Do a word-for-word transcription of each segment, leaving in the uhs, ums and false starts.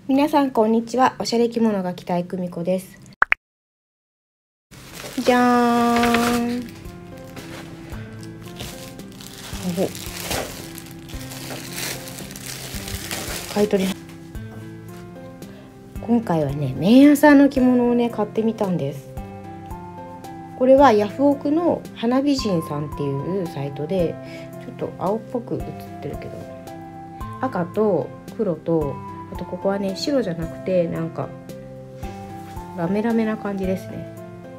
皆さんこんにちは。おしゃれ着物が着たい久美子です。じゃーん。お買い取り。今回はね、麺屋さんの着物をね買ってみたんです。これはヤフオクの花美人さんっていうサイトで、ちょっと青っぽく写ってるけど、赤と黒と、あとここはね白じゃなくてなんかラメラメな感じですね。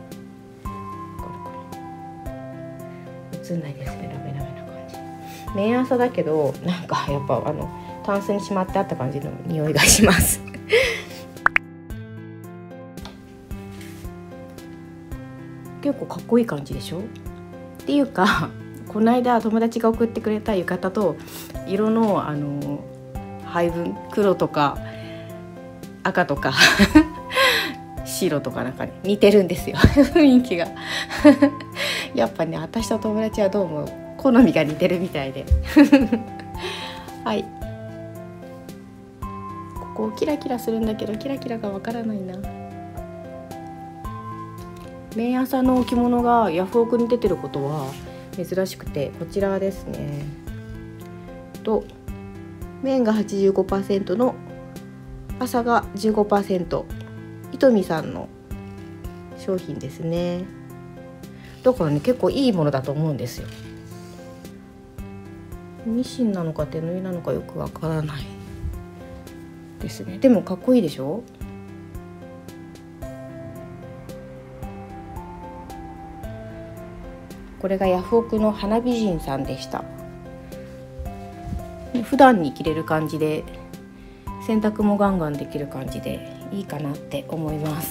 映んないですね、ラメラメな感じ。麺朝だけどなんかやっぱあのタンスにしまってあった感じの匂いがします結構かっこいい感じでしょっていうか、この間友達が送ってくれた浴衣と色のあの配分、黒とか赤とか白とかなんか似てるんですよ雰囲気がやっぱね、私と友達はどうも好みが似てるみたいではい、ここキラキラするんだけどキラキラがわからないな。麺朝の着物がヤフオクに出てることは珍しくて、こちらですねと、麺が はちじゅうごパーセント の朝が じゅうごパーセント、 いとみさんの商品ですね。だからね、結構いいものだと思うんですよ。ミシンなのか手縫いなのかよくわからないですね。でもかっこいいでしょ。これがヤフオクの花美人さんでした。普段に着れる感じで、洗濯もガンガンできる感じでいいかなって思います。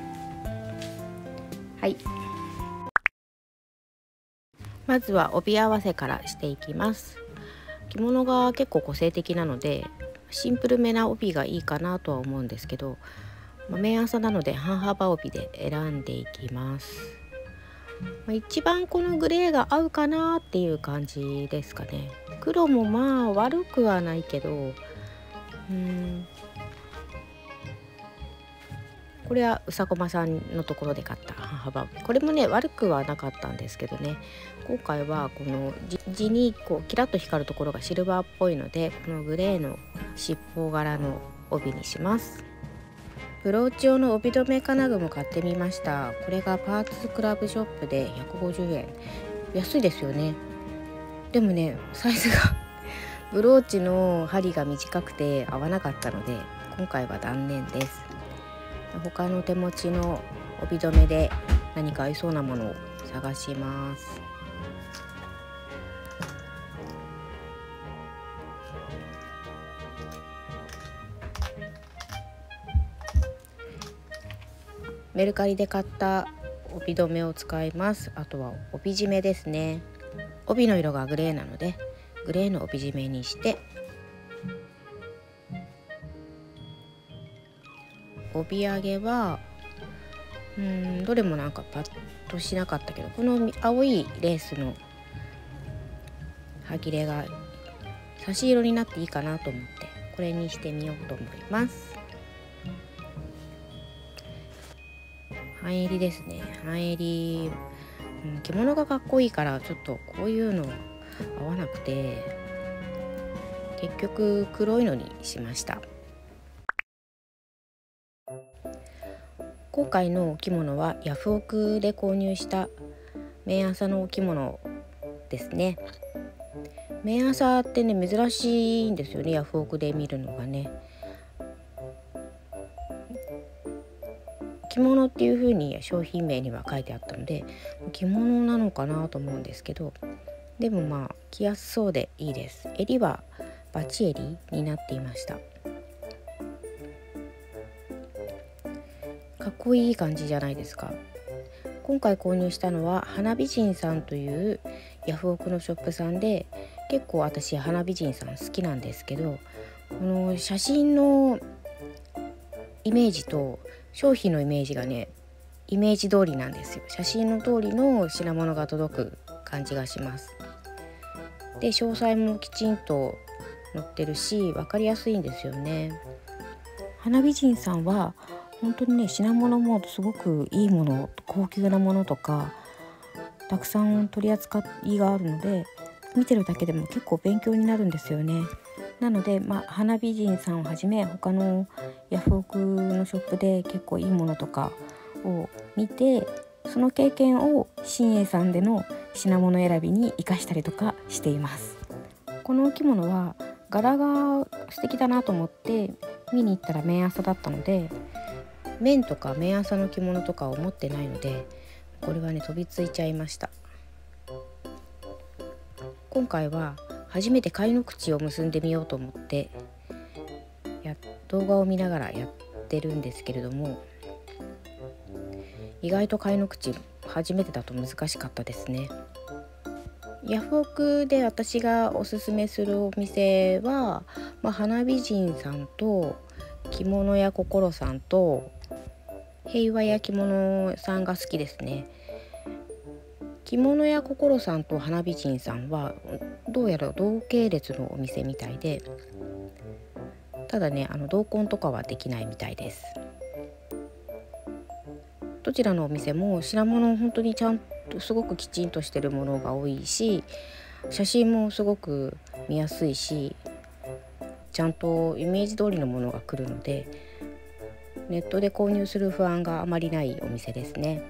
はい、まずは帯合わせからしていきます。着物が結構個性的なのでシンプルめな帯がいいかなとは思うんですけど、麺朝なので半幅帯で選んでいきます。一番このグレーが合うかなっていう感じですかね。黒もまあ悪くはないけど、うーんこれはうさこまさんのところで買った半幅帯、これもね悪くはなかったんですけどね、今回はこの地にこうキラッと光るところがシルバーっぽいので、このグレーの七宝柄の帯にします。ブローチ用の帯留め金具も買ってみました。これがパーツクラブショップでひゃくごじゅうえん、安いですよね。でもね、サイズがブローチの針が短くて合わなかったので今回は断念です。他の手持ちの帯留めで何か合いそうなものを探します。メルカリで買った帯留めを使います。あとは帯締めですね。帯の色がグレーなのでグレーの帯締めにして、帯揚げはうーんどれもなんかパッとしなかったけど、この青いレースの端切れが差し色になっていいかなと思ってこれにしてみようと思います。半襟ですね。半襟、うん、着物がかっこいいからちょっとこういうの合わなくて結局黒いのにしました。今回のお着物はヤフオクで購入した麺朝のお着物ですね。麺朝ってね珍しいんですよね、ヤフオクで見るのがね。着物っていう風に商品名には書いてあったので着物なのかなと思うんですけど、でもまあ着やすそうでいいです。襟はバチ襟になっていました。かっこいい感じじゃないですか。今回購入したのは花美人さんというヤフオクのショップさんで、結構私花美人さん好きなんですけど、この写真のイメージと商品のイメージがねイメージ通りなんですよ。写真の通りの品物が届く感じがします。で詳細もきちんと載ってるし分かりやすいんですよね。 花美人さんは本当にね、品物もすごくいいもの、高級なものとかたくさん取り扱いがあるので、見てるだけでも結構勉強になるんですよね。なので、まあ、花美人さんをはじめ他のヤフオクのショップで結構いいものとかを見て、その経験を新栄さんでの品物選びに生かしたりとかしています。このお着物は柄が素敵だなと思って見に行ったら綿麻だったので、綿とか綿麻の着物とかを持ってないので、これはね飛びついちゃいました。今回は初めて貝の口を結んでみようと思ってや動画を見ながらやってるんですけれども、意外と貝の口初めてだと難しかったですね。ヤフオクで私がおすすめするお店は、まあ、花美人さんと着物屋心さんと平和屋着物さんが好きですね。着物屋心さんと花美人さんはどうやら同系列のお店みたいで、ただねあの同梱とかはできないみたいです。どちらのお店も品物本当にちゃんとすごくきちんとしてるものが多いし、写真もすごく見やすいし、ちゃんとイメージ通りのものが来るので、ネットで購入する不安があまりないお店ですね。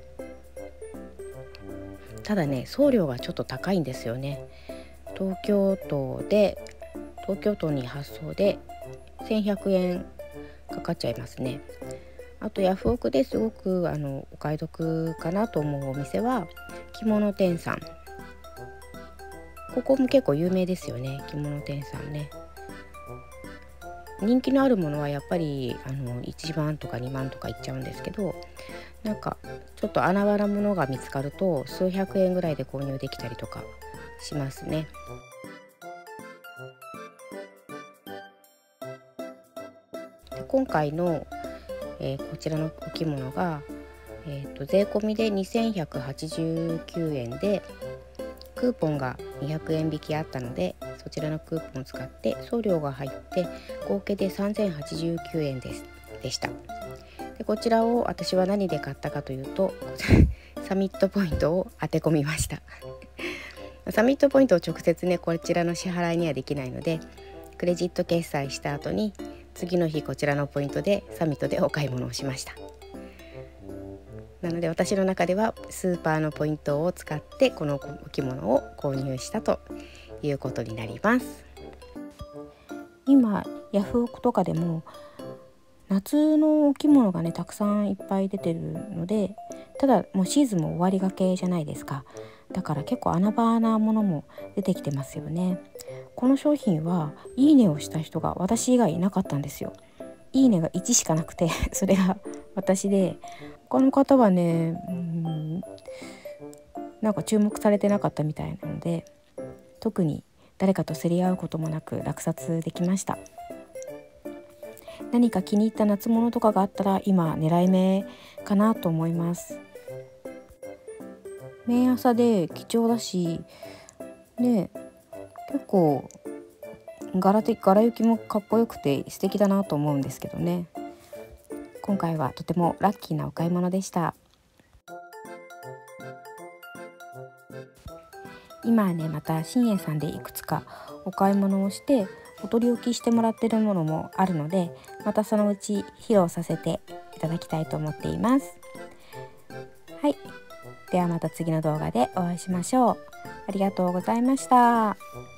ただね送料がちょっと高いんですよね。東京都で東京都に発送でせんひゃくえんかかっちゃいますね。あとヤフオクですごくあのお買い得かなと思うお店は着物店さん。ここも結構有名ですよね、着物店さんね。人気のあるものはやっぱりあのいちまんとかにまんとかいっちゃうんですけど、なんかちょっと穴場なものが見つかると数百円ぐらいで購入できたりとかしますね。で今回のえー、こちらのお着物が、えー、と税込みでにせんひゃくはちじゅうきゅうえんで、クーポンがにひゃくえん引きあったので、そちらのクーポンを使って送料が入って合計でさんぜんはちじゅうきゅうえんですでした。でこちらを私は何で買ったかというとサミットポイントを当て込みましたサミットポイントを直接ねこちらの支払いにはできないので、クレジット決済した後に次の日こちらのポイントでサミットでお買い物をしました。なので私の中ではスーパーのポイントを使ってこのお着物を購入したということになります。今ヤフオクとかでも夏のお着物がねたくさんいっぱい出てるので、ただもうシーズンも終わりがけじゃないですか。だから結構穴場なものも出てきてますよね。この商品はいいねをした人が私以外いなかったんですよ。いいねがいちしかなくてそれが私で、他の方はねうんなんか注目されてなかったみたいなので、特に誰かと競り合うこともなく落札できました。何か気に入った夏物とかがあったら今狙い目かなと思います。綿麻で貴重だしね、結構柄的柄行きもかっこよくて素敵だなと思うんですけどね。今回はとてもラッキーなお買い物でした。今はねまた新栄さんでいくつかお買い物をしてお取り置きしてもらってるものもあるので、またそのうち披露させていただきたいと思っています。はい、ではまた次の動画でお会いしましょう。ありがとうございました。